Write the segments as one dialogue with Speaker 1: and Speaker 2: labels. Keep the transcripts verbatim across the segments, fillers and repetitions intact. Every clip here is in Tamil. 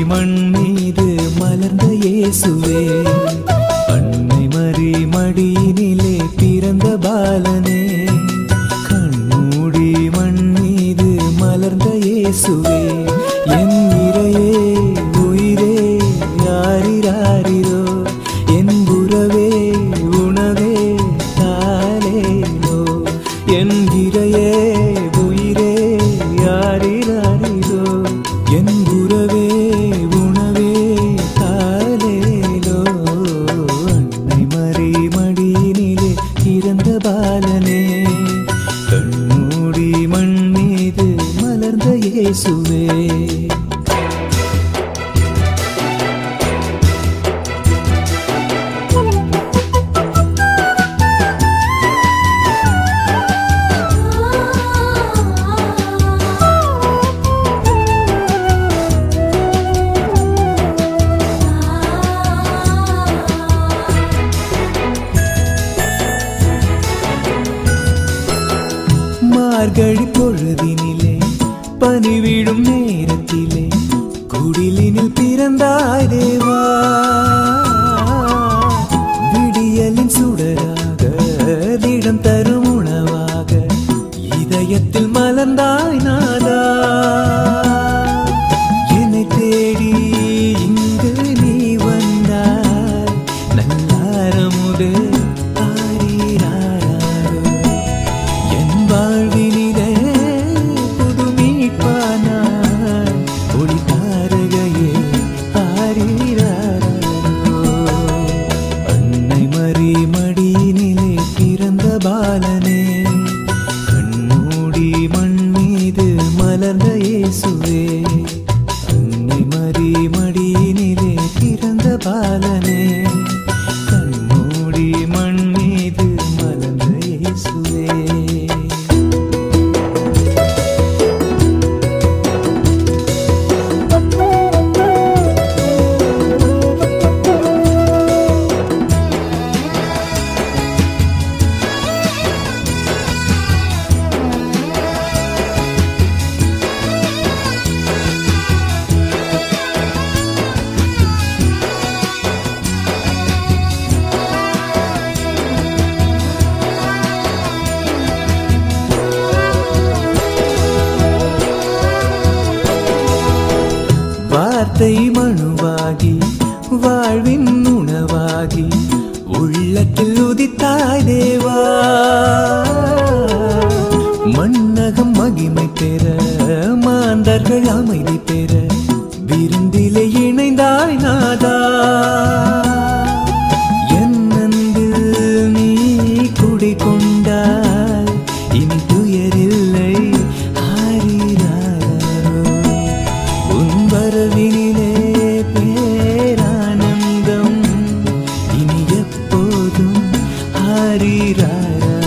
Speaker 1: மண் மீது மலர்ந்த இயேசுவே, அன்னை மரி மடியினிலே பிறந்த பாலனே, கண்மூடி மண் மீது மலர்ந்த இயேசுவே, என் இறையே உயிரே யாரிராரிரோ, என் உறவே உணவே தாலேலோ, என் இறையே உயிரே யாரிராரிரோ, என் உறவே உணவே தாலேலோ, அன்னை மரி மடியினிலே பிறந்த பாலனே, கண்மூடி மண் மீது மலர்ந்த இயேசுவே. மார்கழி பொழுதினிலே பனிவிடும் நேரத்திலே குடிலினில் பிறந்தாய் தேவா, விடியலின் சுடராக திடம் தரும் உணவாக இதயத்தில் மலர்ந்தாய் நாதா, என்னை தேடி இங்கு நீ வந்தாய் நல்லாரமுதே வாழ்வினிலே புது மீட்பானாய் ஒளி தாரகையே ஆரீராரோ, அன்னை மரி மடியினிலே பிறந்த பாலனே, கண்மூடி மண் மீது மலர்ந்த இயேசுவே, அன்னை மரி மடியினிலே பிறந்த பாலனே, கண்மூடி மண் மீது மலர்ந்த இயேசுவே. வார்த்தை மனுவாகி வாழ்வின் உணவாகி உள்ளத்தில் உதித்தாய் தேவா, மன்னகம் மகிமை பெற மாந்தர்கள் அமைதி பெற விருந்திலே இணைந்தாய் நாதா, என் அன்பில் நீ குடிகொண்டாய் இனி துயரில்லை ஆரீராரோ, உன் வரவினிலே பேரானந்தம் இனி எப்போதும் ஆரீராரோ,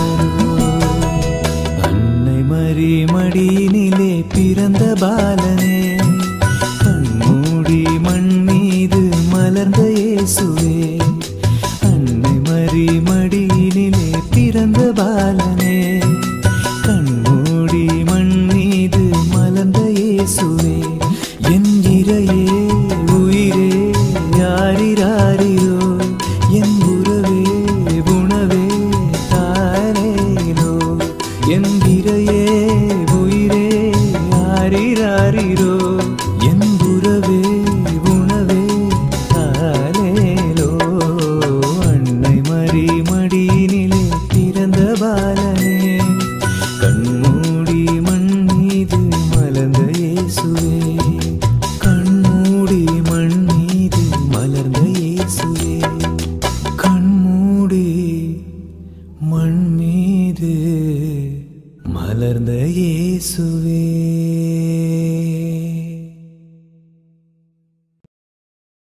Speaker 1: அன்னை மரி மடியினிலே பிறந்த பாலனே, கண்மூடி மண் மீது மலர்ந்த இயேசுவே, அன்னை மரி மடியினிலே பிறந்த பாலனே, கண்மூடி மண் மீது மலர்ந்த இயேசுவே, என் இறையே